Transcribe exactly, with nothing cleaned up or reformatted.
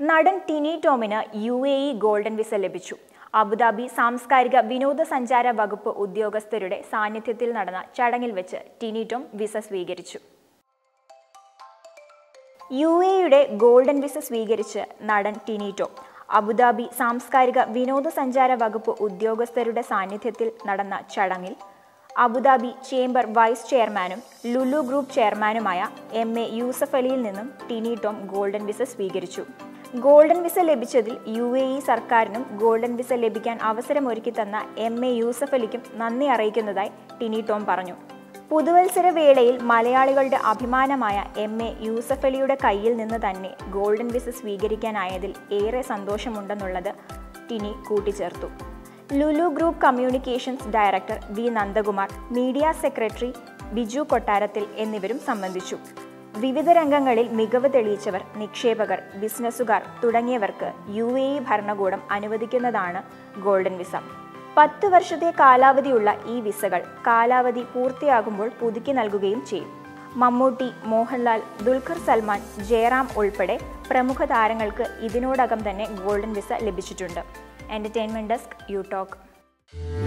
നടൻ ടിനി ടോമിന് U A E golden visa ലഭിച്ചു. അബുദാബി സാംസ്കാരിക വിനോദസഞ്ചാര വകുപ്പ് ഉദ്യോഗസ്ഥരുടെ സാന്നിധ്യത്തിൽ നടന്ന ചടങ്ങിൽ വെച്ച് ടിനി ടോം വിസ സ്വീകരിച്ചു. യു എ ഇയുടെ ഗോൾഡൻ വിസ സ്വീകരിച്ച് നടൻ ടിനി ടോം അബുദാബി സാംസ്കാരിക വിനോദസഞ്ചാര വകുപ്പ് ഉദ്യോഗസ്ഥരുടെ സാന്നിധ്യത്തിൽ നടന്ന ചടങ്ങിൽ അബുദാബി ചേംബർ വൈസ് ചെയർമാനും ലുലു ഗ്രൂപ്പ് ചെയർമാനുമായ എം എ യൂസഫ് അലിയിൽ നിന്നും ടിനി ടോം ഗോൾഡൻ വിസ സ്വീകരിച്ചു. ഗോൾഡൻ വിസ ലഭിച്ചതിൽ യു എ ഇ സർക്കാരിനും ഗോൾഡൻ വിസ ലഭിക്കാൻ അവസരമൊരുക്കി തന്ന എം എ യൂസഫ് അലിക്കും നന്ദി അറിയിക്കുന്നതായി ടിനി ടോം പറഞ്ഞു. പുതുവത്സര വേളയിൽ മലയാളികളുടെ അഭിമാനമായ എം എ യൂസഫ് അലിയുടെ കയ്യിൽ നിന്ന് തന്നെ ഗോൾഡൻ വിസ സ്വീകരിക്കാനായതിൽ ഏറെ സന്തോഷമുണ്ടെന്നുള്ളത് ടിനി കൂട്ടിച്ചേർത്തു. Lulu group communications director V Nandakumar, media secretary Biju Kottarathil എന്നിവരും സംബന്ധിച്ചു. വിവിധ രംഗങ്ങളിൽ മികവ് തെളിയിച്ചവർ, നിക്ഷേപകർ, ബിസിനസ്സുകാർ തുടങ്ങിയവർക്ക് യു എ ഇ ഭരണകൂടം അനുവദിക്കുന്നതാണ് ഗോൾഡൻ വിസ. പത്ത് വർഷത്തെ കാലാവധിയുള്ള ഈ വിസകൾ കാലാവധി പൂർത്തിയാകുമ്പോൾ പുതുക്കി നൽകുകയും ചെയ്യും. മമ്മൂട്ടി, മോഹൻലാൽ, ദുൽഖർ സൽമാൻ, ജയറാം ഉൾപ്പെടെ പ്രമുഖ താരങ്ങൾക്ക് ഇതിനോടകം തന്നെ ഗോൾഡൻ വിസ ലഭിച്ചിട്ടുണ്ട്. Entertainment desk, യൂടോക്ക്.